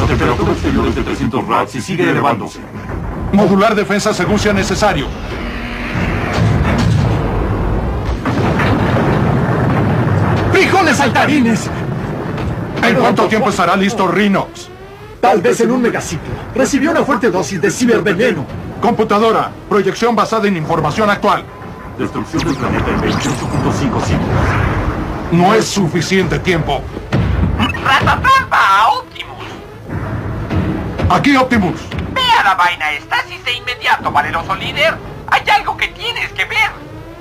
temperatura exterior es de 300 rads y sigue elevándose. Modular defensa según sea necesario. ¡Frijoles saltarines! ¿En cuánto tiempo estará listo Rhinox? Tal vez en un megaciclo. Recibió una fuerte dosis de ciberveneno. Computadora, proyección basada en información actual. Destrucción del planeta en 28.5 siglos. No es suficiente tiempo. ¡Ratatrampa! ¡Optimus! Aquí Optimus. ¡Ve a la vaina estasis de inmediato, valeroso líder! ¡Hay algo que tienes que ver!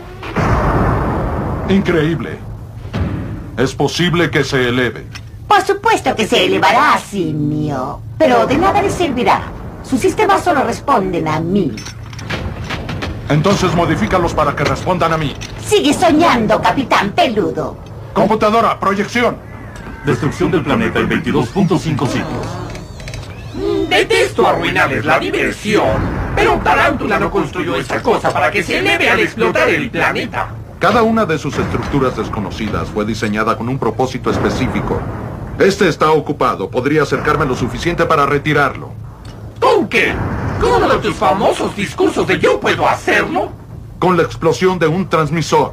Increíble. Es posible que se eleve. Por supuesto que se elevará, simio. Pero de nada le servirá. Sus sistemas solo responden a mí. Entonces modifícalos para que respondan a mí. Sigue soñando, Capitán Peludo. Computadora, proyección. Destrucción del planeta en 22.5 siglos. Detesto arruinarles la diversión, pero Tarántula no construyó esta cosa para que se eleve al explotar el planeta. Cada una de sus estructuras desconocidas fue diseñada con un propósito específico. Este está ocupado. Podría acercarme lo suficiente para retirarlo. ¿Con qué? ¿Con uno de tus famosos discursos de yo puedo hacerlo? Con la explosión de un transmisor.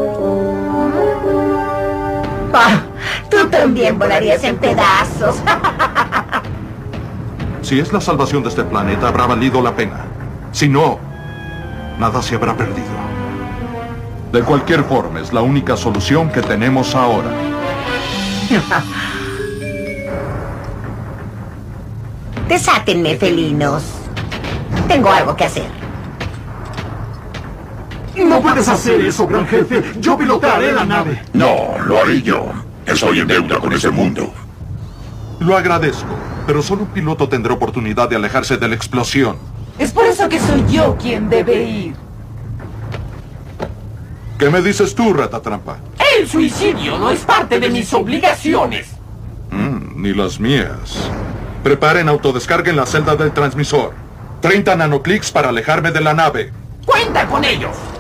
Ah, tú también volarías en pedazos. Si es la salvación de este planeta, habrá valido la pena. Si no, nada se habrá perdido. De cualquier forma, es la única solución que tenemos ahora. Desátenme, felinos. Tengo algo que hacer. No puedes hacer eso, gran jefe. Yo pilotaré la nave. No, lo haré yo. Estoy en deuda con ese mundo. Lo agradezco, pero solo un piloto tendrá oportunidad de alejarse de la explosión. Es por eso que soy yo quien debe ir. ¿Qué me dices tú, Ratatrampa? El suicidio no es parte de mis obligaciones. Ni las mías. Preparen autodescarga en la celda del transmisor. 30 nanoclicks para alejarme de la nave. ¡Cuenta con ellos!